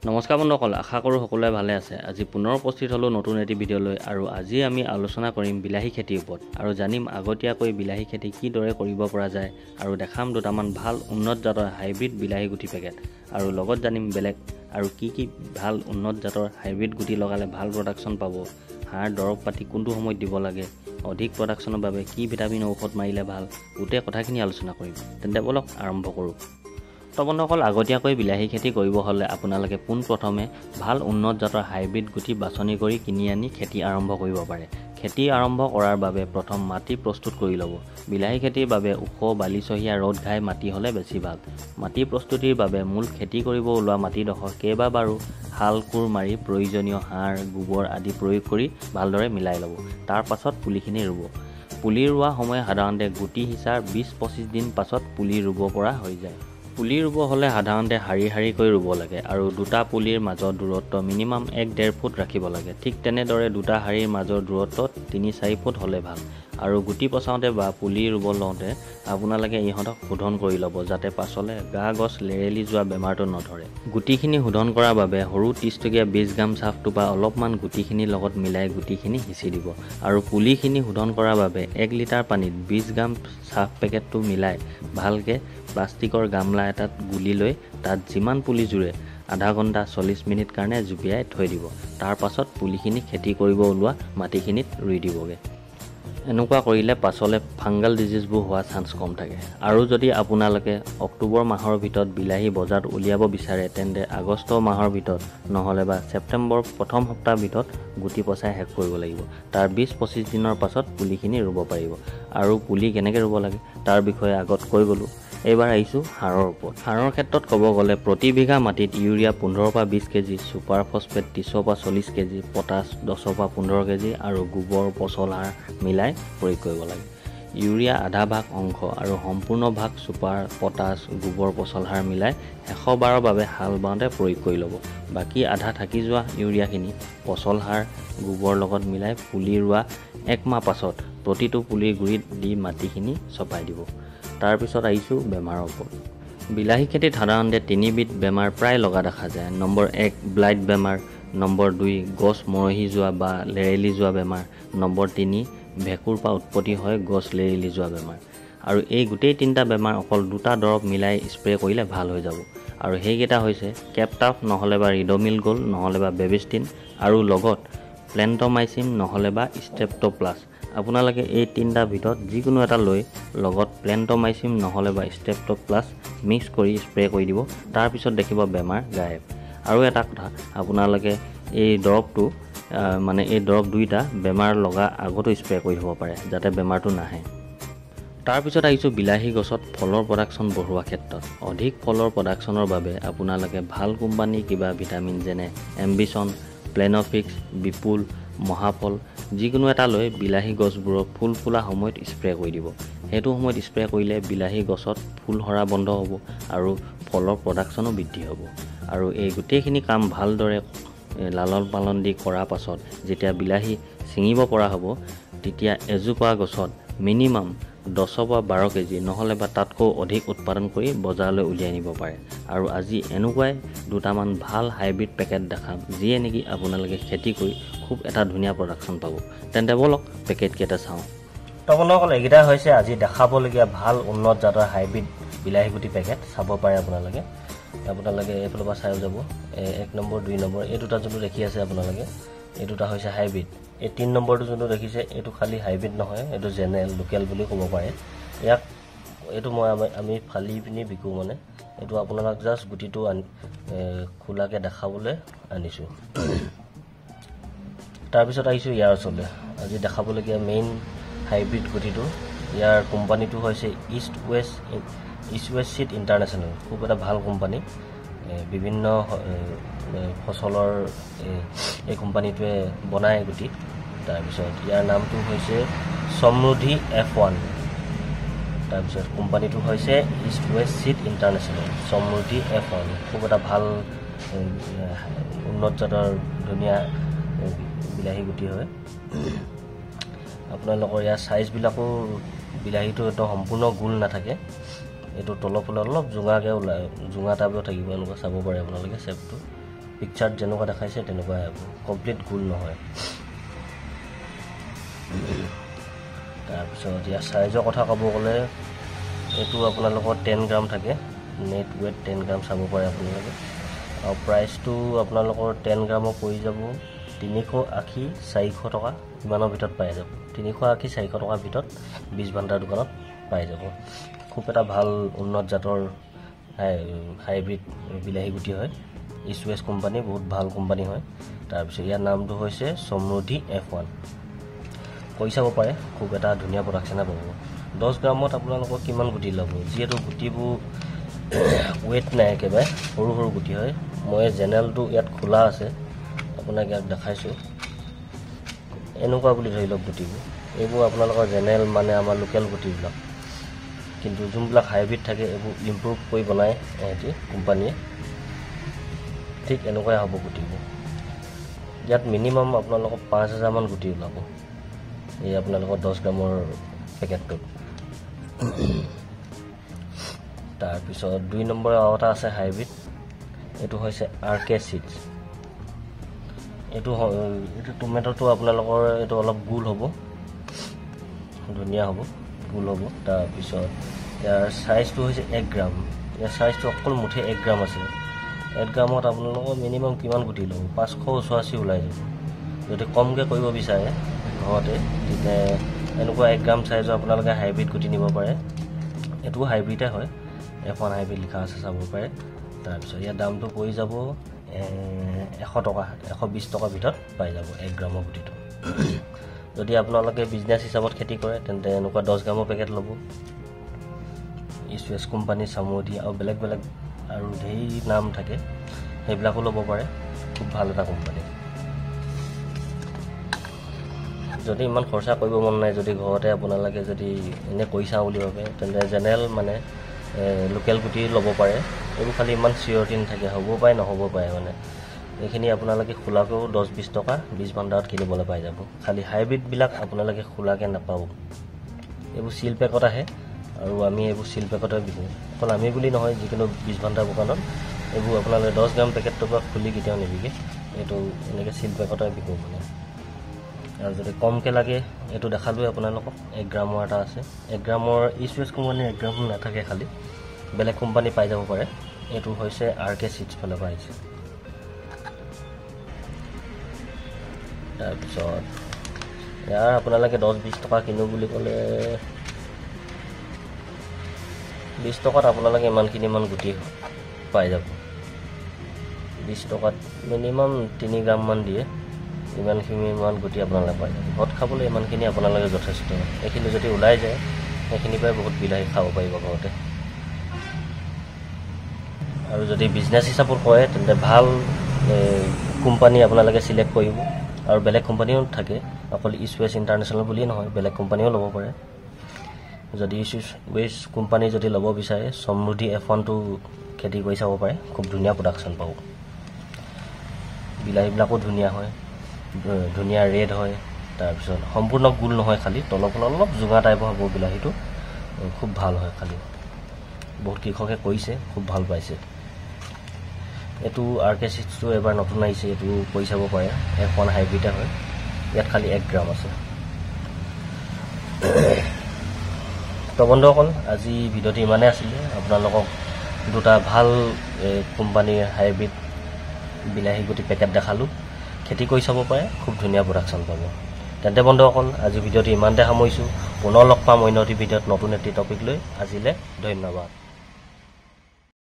নমস্কাৰ বন্ধুসকল, আশা কৰোঁ সকলোৱে ভালে আছে। আজি পুনৰ উপস্থিত হ'লোঁ নতুন এটি ভিডিঅ'লৈ আৰু আজি আমি আলোচনা কৰিম বিলাহী খেতিৰ ওপৰত আৰু জানিম আগতীয়াকৈ বিলাহী খেতি কিদৰে কৰিব পৰা যায় আৰু দেখাম দুটামান ভাল উন্নত জাতৰ হাইব্ৰিড বিলাহী গুটি পেকেট আৰু লগত জানিম বেলেগ আৰু কি ভাল উন্নত জাতৰ হাইব্ৰিড গুটি লগালে ভাল প্ৰডাকশ্যন পাব, সাৰ দৰৱ পাতি কোনটো সময়ত দিব লাগে, অধিক প্ৰডাকশ্যনৰ বাবে কি ভিটামিন ঔষধ মাৰিলে ভাল, গোটেই কথাখিনি আলোচনা কৰিম। তেন্তে বলক আৰম্ভ কৰোঁ। তো বন্ধুসকল, আগতীয়াকৈ বিলাহী খেতি কৰিব হ'লে আপোনালোকে পোনপ্ৰথমে ভাল উন্নত জাতৰ হাইব্ৰিড গুটি বাছনি কৰি কিনি আনি খেতি আৰম্ভ কৰিব পাৰে। খেতি আৰম্ভ কৰাৰ বাবে প্ৰথম মাটি প্ৰস্তুত কৰি ল'ব। বিলাহী খেতিৰ বাবে ওখ বালিচহীয়া ৰ'দ ঘাই মাটি হ'লে বেছি ভাল। মাটি প্ৰস্তুতিৰ বাবে মূল খেতি কৰিব ওলোৱা মাটিডোখৰ কেইবাবাৰো হাল কোৰ মাৰি প্ৰয়োজনীয় সাৰ গোবৰ আদি প্ৰয়োগ কৰি ভালদৰে মিলাই ল'ব। তাৰ পাছত পুলিখিনি ৰুব। পুলি ৰোৱা সময় সাধাৰণতে গুটি সিঁচাৰ 20-25 দিন পাছত পুলি ৰুব পৰা হৈ যায়। পুলি ৰুব হ'লে সাধাৰণতে শাৰী শাৰীকৈ ৰুব লাগে আৰু দুটা পুলিৰ মাজৰ দূৰত্ব মিনিমাম 1-1.5 ফুট ৰাখিব লাগে। ঠিক তেনেদৰে দুটা শাৰীৰ মাজৰ দূৰত্ব 3-4 ফুট হ'লে ভাল। আৰু গুটি পচাওঁতে বা পুলি ৰুব লওঁতে আপোনালোকে ইহঁতক শোধন কৰি ল'ব যাতে পাছলৈ গা গছ লেৰেলি যোৱা বেমাৰটো নধৰে। গুটিখিনি শোধন কৰাৰ বাবে সৰু 30 টকীয়া 20 গ্ৰাম চাফটো বা অলপমান গুটিখিনিৰ লগত মিলাই গুটিখিনি সিঁচি দিব আৰু পুলিখিনি শোধন কৰাৰ বাবে 1 লিটাৰ পানীত 20 গ্ৰাম চাফ পেকেটটো মিলাই ভালকৈ প্লাষ্টিকৰ গামলা এটাত গুলি লৈ তাত যিমান পুলি জুৰে আধা ঘণ্টা 40 মিনিট কাৰণে জুপিয়াই থৈ দিব। তাৰ পাছত পুলিখিনি খেতি কৰিব ওলোৱা মাটিখিনিত ৰুই দিবগৈ। এনেকুৱা কৰিলে পাছলৈ ফাংগাল ডিজিজবোৰ হোৱাৰ চান্স কম থাকে। আৰু যদি আপোনালোকে অক্টোবৰ মাহৰ ভিতৰত বিলাহী বজাৰত উলিয়াব বিচাৰে তেন্তে আগষ্ট মাহৰ ভিতৰত নহ'লে বা ছেপ্টেম্বৰ প্ৰথম সপ্তাহৰ ভিতৰত গুটি পচাই শেষ কৰিব লাগিব। তাৰ 20-25 দিনৰ পাছত পুলিখিনি ৰুব পাৰিব। আৰু পুলি কেনেকৈ ৰুব লাগে তাৰ বিষয়ে আগত কৈ গ'লোঁ। এইবাৰ আহিছোঁ সাৰৰ ওপৰত। সাৰৰ ক্ষেত্ৰত ক'ব গ'লে প্ৰতি বিঘা মাটিত urea 15-20 KG, super phosphate 30-40 KG, potash 10-15 KG আৰু গোবৰ পচল সাৰ মিলাই প্ৰয়োগ কৰিব লাগে। ইউৰিয়া আধা ভাগ অংশ আৰু সম্পূৰ্ণ ভাগ ছুপাৰ পটাছ গোবৰ পচল সাৰ মিলাই 112ৰ বাবে হাল বাওঁতে প্ৰয়োগ কৰি ল'ব। বাকী আধা থাকি যোৱা ইউৰিয়াখিনি পচল সাৰ গোবৰ লগত মিলাই পুলি ৰোৱা 1 মাহ পাছত প্ৰতিটো পুলিৰ গুৰিত দি মাটিখিনি চপাই দিব। তাৰপিছত আহিছোঁ বেমাৰৰ ওপৰত। বিলাহী খেতিত সাধাৰণতে 3 বিধ বেমাৰ প্ৰায় লগা দেখা যায়। নম্বৰ 1 ব্লাইট বেমাৰ, নম্বৰ 2 গছ মৰহি যোৱা বা লেৰেলি যোৱা বেমাৰ, নম্বৰ 3 ভেঁকুৰ পৰা উৎপত্তি হয় গছ লেৰেলি যোৱা বেমাৰ। আৰু এই গোটেই 3টা বেমাৰ অকল 2টা দৰৱ মিলাই স্প্ৰে কৰিলে ভাল হৈ যাব। আৰু সেইকেইটা হৈছে কেপটাফ নহ'লে বা ৰিডমিল গ'ল্ড নহ'লে বা বেবিষ্টিন আৰু লগত প্লেণ্টমাইচিন নহ'লে বা ষ্ট্ৰেপ্টোপ্লাছ। আপোনালোকে এই 3টাৰ ভিতৰত যিকোনো এটা লৈ লগত প্লেণ্টমাইচিন নহ'লে বা ষ্ট্ৰেপ্টোপ্লাছ মিক্স কৰি স্প্ৰে কৰি দিব। তাৰপিছত দেখিব বেমাৰ গায়ব। আৰু এটা কথা, আপোনালোকে এই দৰৱটো এই দৰৱ 2টা বেমাৰ লগা আগতো স্প্ৰে কৰি হ'ব পাৰে যাতে বেমাৰটো নাহে। তাৰপিছত আহিছোঁ বিলাহী গছত ফলৰ প্ৰডাকশ্যন বঢ়োৱাৰ ক্ষেত্ৰত। অধিক ফলৰ প্ৰডাকশ্যনৰ বাবে আপোনালোকে ভাল কোম্পানীৰ কিবা ভিটামিন যেনে এম্বিশ্যন, প্লেনফিক্স, বিপুল, মহাফল যিকোনো এটা লৈ বিলাহী গছবোৰত ফুল ফুলা সময়ত স্প্ৰে কৰি দিব। সেইটো সময়ত স্প্ৰে কৰিলে বিলাহী গছত ফুল সৰা বন্ধ হ'ব আৰু ফলৰ প্ৰডাকশ্যনো বৃদ্ধি হ'ব। আৰু এই গোটেইখিনি কাম ভালদৰে লালন পালন দি কৰাৰ পাছত যেতিয়া বিলাহী ছিঙিব পৰা হ'ব তেতিয়া এজোপা গছত মিনিমাম 10-12 কেজি নহ'লে বা তাতকৈ অধিক উৎপাদন কৰি বজাৰলৈ উলিয়াই নিব পাৰে। আৰু আজি এনেকুৱাই দুটামান ভাল হাইব্ৰিড পেকেট দেখাম যিয়ে নেকি আপোনালোকে খেতি কৰি খুব এটা ধুনীয়া প্ৰডাকশ্যন পাব। তেন্তে বলক পেকেটকেইটা চাওঁ। তো বন্ধুসকল, এইকেইটা হৈছে আজি দেখাবলগীয়া ভাল উন্নত জাতৰ হাইব্ৰিড বিলাহী গুটি পেকেট। চাব পাৰে আপোনালোকে এইফালৰ পৰা চাই যাব। 1 নম্বৰ 2 নম্বৰ এই দুটা যোনটো দেখি আছে আপোনালোকে, এই দুটা হৈছে হাইব্ৰিড। এই 3 নম্বৰটো যোনটো দেখিছে এইটো খালী হাইব্ৰিড নহয়, এইটো জেনেৰেল লোকেল বুলি ক'ব পাৰে। এইটো আমি ফালি পিনি বিকোঁ এইটো আপোনালোক জাষ্ট গুটিটো খোলাকৈ দেখাবলৈ আনিছোঁ। তাৰপিছত আহিছোঁ ইয়াৰ ওচৰলৈ। আজি দেখাবলগীয়া মেইন হাইব্ৰিড গুটিটো, ইয়াৰ কোম্পানীটো হৈছে ইষ্ট ৱেষ্ট চিড ইণ্টাৰনেশ্যনেল। খুব এটা ভাল কোম্পানী, বিভিন্ন ফচলৰ এই কোম্পানীটোৱে বনায় গুটি। তাৰপিছত ইয়াৰ নামটো হৈছে সমৃদ্ধি F1। তাৰপিছত কোম্পানীটো হৈছে ইষ্ট ৱেষ্ট চিড ইণ্টাৰনেশ্যনেল সমৃদ্ধি F1। খুব এটা ভাল উন্নত জাতৰ ধুনীয়া বিলাহী গুটি হয়। আপোনালোকৰ ইয়াৰ চাইজবিলাকো বিলাহীটো একদম সম্পূৰ্ণ গোল নাথাকে, এইটো তলৰ ফালে অলপ জোঙাকৈ জোঙা টাইপৰ থাকিব। এনেকুৱা চাব পাৰে আপোনালোকে শ্বেপটো। পিকচাৰত যেনেকুৱা দেখাইছে তেনেকুৱাই হ'ব, কমপ্লিট গোল নহয়। তাৰপিছত ইয়াৰ চাইজৰ কথা ক'ব গ'লে এইটো আপোনালোকৰ 10 গ্ৰাম থাকে, নেট ৱেট 10 গ্ৰাম চাব পাৰে আপোনালোকে। আৰু প্ৰাইচটো আপোনালোকৰ 10 গ্ৰামৰ পৰি যাব 380-400 টকা ইমানৰ ভিতৰত পাই যাব। 380-400 টকাৰ ভিতৰত বীজ ভাণ্ডাৰ দোকানত পাই যাব। খুব এটা ভাল উন্নত জাতৰ হাইব্ৰিড বিলাহী গুটি হয়। ইছৱেছ কোম্পানী বহুত ভাল কোম্পানী হয়। তাৰপিছত ইয়াৰ নামটো হৈছে সমৃদ্ধি F1। কৈ চাব পাৰে, খুব এটা ধুনীয়া প্ৰডাকশ্যনে পাব। 10 গ্ৰামত আপোনালোকৰ কিমান গুটি ল'ব, যিহেতু গুটিবোৰ ৱেট নাই, একেবাৰে সৰু সৰু গুটি হয়। মই জেনেৰেলটো ইয়াত খোলা আছে, আপোনাক ইয়াত দেখাইছোঁ। এনেকুৱা বুলি ধৰি লওক গুটিবোৰ, এইবোৰ আপোনালোকৰ জেনেৰেল মানে আমাৰ লোকেল গুটিবিলাক। কিন্তু যোনবিলাক হাইব্ৰিড থাকে এইবোৰ ইম্প্ৰুভ কৰি বনায় এহেঁতি কোম্পানীয়ে, ঠিক এনেকুৱাই হ'ব গুটিবোৰ। ইয়াত মিনিমাম আপোনালোকৰ 5000 মান গুটি ওলাব এই আপোনালোকৰ 10 গ্ৰামৰ পেকেটটোত। তাৰপিছত 2 নম্বৰ আৰু এটা আছে হাইব্ৰিড, এইটো হৈছে RK Seeds। এইটো টমেট'টো আপোনালোকৰ এইটো অলপ গোল হ'ব, ধুনীয়া হ'ব, গোল হ'ব। তাৰপিছত ইয়াৰ চাইজটো হৈছে 1 গ্ৰাম। ইয়াৰ চাইজটো অকল মুঠে 1 গ্ৰাম আছে। 1 গ্ৰামত আপোনালোকৰ মিনিমাম কিমান গুটি ল'ব, 580 ওলাই যাব। যদি কমকৈ কৰিব বিচাৰে ঘৰতে, তেতিয়া এনেকুৱা 1 গ্ৰাম চাইজৰ আপোনালোকে হাইব্ৰিড গুটি নিব পাৰে। এইটোও হাইব্ৰিডে হয়, F1 হাইব্ৰিড লিখা আছে, চাব পাৰে। তাৰপিছত ইয়াৰ দামটো পৰি যাব 100 টকা, 120 টকাৰ ভিতৰত পাই যাব 1 গ্ৰামৰ গুটিটো। যদি আপোনালোকে বিজনেছ হিচাপত খেতি কৰে তেন্তে এনেকুৱা 10 গ্ৰামৰ পেকেট ল'ব। ইছৱেছ কোম্পানী, সমৃদ্ধি আৰু বেলেগ বেলেগ আৰু ধেৰ নাম থাকে, সেইবিলাকো ল'ব পাৰে। খুব ভাল এটা কোম্পানী। যদি ইমান খৰচা কৰিব মন নাই, যদি ঘৰতে আপোনালোকে যদি এনে কৰি চাওঁ বুলি ভাবে, তেন্তে জেনেৰেল মানে লোকেল গুটি ল'ব পাৰে। এইবোৰ খালি ইমান চিয়ৰিটি নাথাকে, হ'ব পাৰে নহ'ব পাৰে। মানে এইখিনি আপোনালোকে খোলাকৈও 10-20 টকা বীজ ভাণ্ডাৰত কিনিবলৈ পাই যাব। খালি হাইব্ৰিডবিলাক আপোনালোকে খোলাকৈ নাপাব, এইবোৰ চিল পেকত আহে আৰু আমি এইবোৰ চিল পেকতে বিকোঁ। অকল আমি বুলি নহয়, যিকোনো বীজ ভাণ্ডাৰ দোকানত এইবোৰ আপোনালোকে 10 গ্ৰাম পেকেটটোৰ পৰা খুলি কেতিয়াও নিবিকে, এইটো এনেকৈ চিল পেকতে বিকোঁ মানে। আৰু যদি কমকৈ লাগে, এইটো দেখালোৱে আপোনালোকক, 1 গ্ৰামৰ এটা আছে। 1 গ্ৰামৰ ইছৱেছ কোম্পানী 1 গ্ৰাম নাথাকে, খালি বেলেগ কোম্পানী পাই যাব পাৰে। এইটো হৈছে RK Seeds ফালৰ পৰা আহিছে। তাৰপিছত ইয়াৰ আপোনালোকে 10-20 টকা কিনো বুলি ক'লে 20 টকাত আপোনালোকে ইমান গুটি পাই যাব। 20 টকাত মিনিমাম 3 গ্ৰামমান দিয়ে, ইমান গুটি আপোনালোকে পাই যাব। ঘৰত খাবলৈ ইমানখিনি আপোনালোকে যথেষ্ট। এইখিনি যদি ওলাই যায়, সেইখিনিৰ পৰাই বহুত বিলাহী খাব পাৰিব ঘৰতে। আৰু যদি বিজনেছ হিচাপত কৰে তেন্তে ভাল কোম্পানী আপোনালোকে চিলেক্ট কৰিব। আৰু বেলেগ কোম্পানীও থাকে, অকল ইছৱেছ ইণ্টাৰনেশ্যনেল বুলিয়েই নহয়, বেলেগ কোম্পানীও ল'ব পাৰে। যদি ইছৱেছ কোম্পানী যদি ল'ব বিচাৰে, সমৃদ্ধি F1টো খেতি কৰি চাব পাৰে, খুব ধুনীয়া প্ৰডাকশ্যন পাব। বিলাহীবিলাকো ধুনীয়া হয়, ধুনীয়া ৰেড হয়। তাৰপিছত সম্পূৰ্ণ গোল নহয়, খালি তলৰ ফালে অলপ জোঙা টাইপৰ হ'ব বিলাহীটো, খুব ভাল হয়। খালি বহুত কৃষকে কৰিছে, খুব ভাল পাইছে। এইটো RK Seedsটো এবাৰ নতুন আহিছে, এইটো কৰি চাব পাৰে। F1 হাইব্ৰিডে হয়, ইয়াত খালি 1 গ্ৰাম আছে। তো বন্ধুসকল, আজি ভিডিঅ'টো ইমানেই আছিলে। আপোনালোকক দুটা ভাল কোম্পানীৰ হাইব্ৰিড বিলাহী গুটি পেকেট দেখালোঁ, খেতি কৰি চাব পাৰে, খুব ধুনীয়া প্ৰডাকশ্যন পাব। তেন্তে বন্ধুসকল, আজি ভিডিঅ'টো ইমানতে সামৰিছোঁ। পুনৰ লগ পাম অন্য এটি ভিডিঅ'ত নতুন এটি টপিক লৈ। আজিলৈ ধন্যবাদ।